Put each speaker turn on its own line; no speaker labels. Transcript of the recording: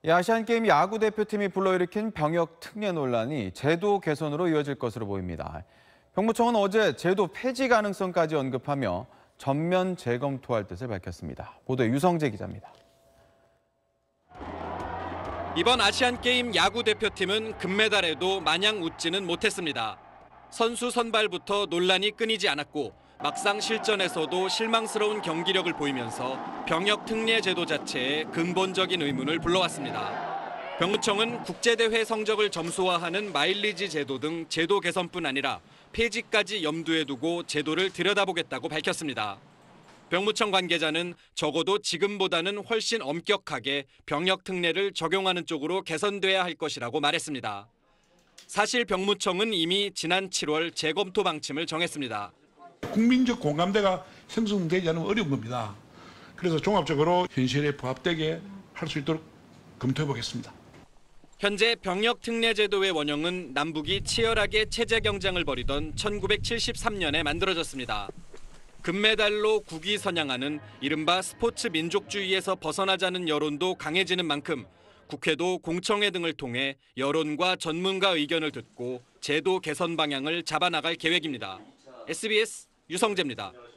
아시안게임 야구 대표팀이 불러일으킨 병역 특례 논란이 제도 개선으로 이어질 것으로 보입니다. 병무청은 어제 제도 폐지 가능성까지 언급하며 전면 재검토할 뜻을 밝혔습니다. 보도에 유성재 기자입니다.
이번 아시안게임 야구 대표팀은 금메달에도 마냥 웃지는 못했습니다. 선수 선발부터 논란이 끊이지 않았고 막상 실전에서도 실망스러운 경기력을 보이면서 병역 특례 제도 자체에 근본적인 의문을 불러왔습니다. 병무청은 국제대회 성적을 점수화하는 마일리지 제도 등 제도 개선뿐 아니라 폐지까지 염두에 두고 제도를 들여다보겠다고 밝혔습니다. 병무청 관계자는 적어도 지금보다는 훨씬 엄격하게 병역 특례를 적용하는 쪽으로 개선돼야 할 것이라고 말했습니다. 사실 병무청은 이미 지난 7월 재검토 방침을 정했습니다.
국민적 공감대가 형성되지 않으면 어려운 겁니다. 그래서 종합적으로 현실에 부합되게 할 수 있도록 검토해 보겠습니다.
현재 병역 특례 제도의 원형은 남북이 치열하게 체제 경쟁을 벌이던 1973년에 만들어졌습니다. 금메달로 국위 선양하는 이른바 스포츠 민족주의에서 벗어나자는 여론도 강해지는 만큼 국회도 공청회 등을 통해 여론과 전문가 의견을 듣고 제도 개선 방향을 잡아나갈 계획입니다. SBS 유성재입니다.